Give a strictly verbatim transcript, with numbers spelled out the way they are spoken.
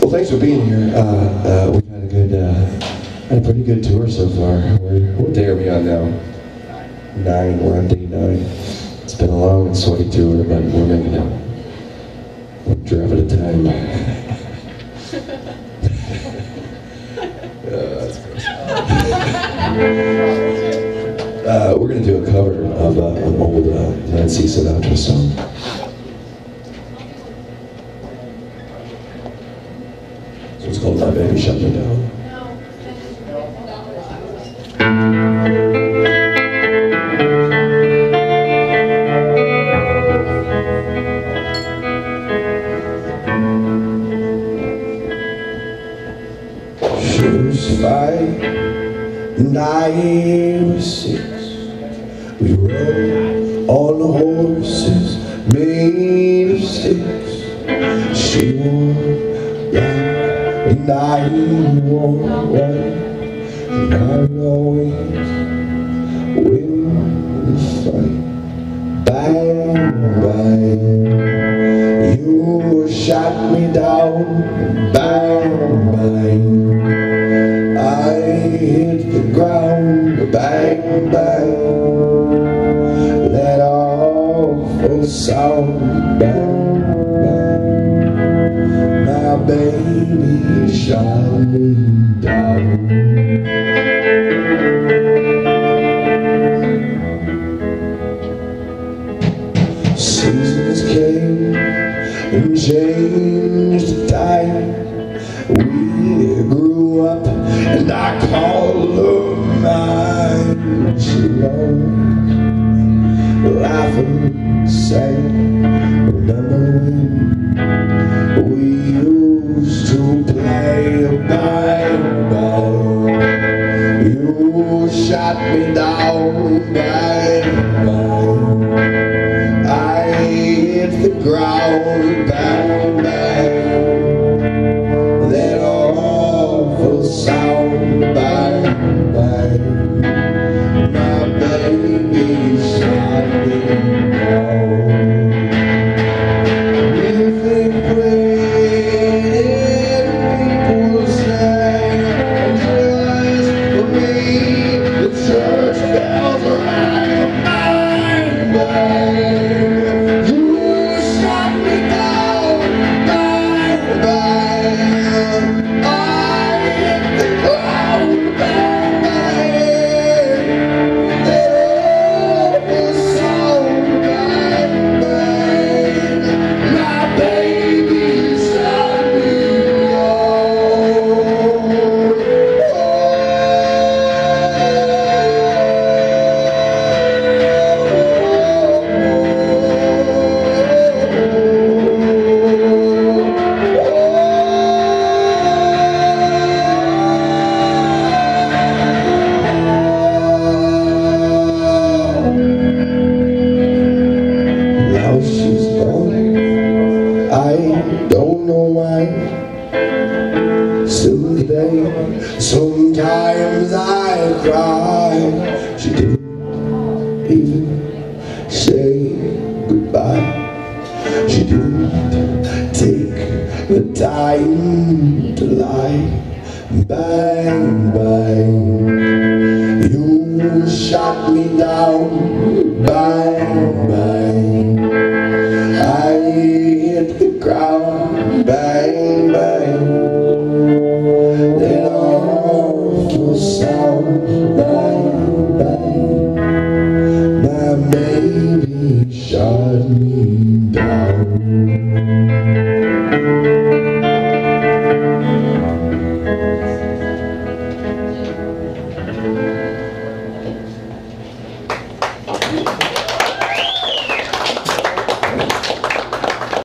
Well, thanks for being here. Uh, uh, we've had a good, uh, had a pretty good tour so far. We're, what day are we on now? Nine. We're on day nine. It's been a long and sweaty tour, but we're making it one drop at a time. uh, that's gross. uh, we're gonna do a cover of uh, an old uh, Nancy Sinatra song. It's called My Baby Shut Me Down. She was five and I was six. We rode on horses made of sticks. She wore black and I wore white, and I would always win the fight. Bang, bang, you shot me down. Bang, bang, I hit the ground. Bang, bang, that awful sound. Bang, bang, my baby shot me down. Seasons came and changed the time. We grew up and I called her mine. She loved laughing, sang. Remember when we used to play bang bang? You shot me down. Bang bang, I hit the ground. Bang bang, that awful sound. Bang bang, my baby shot me down. Sometimes I cry. She didn't even say goodbye. She didn't take the time to lie. Bang, bang, you shot me down. Bang, bang.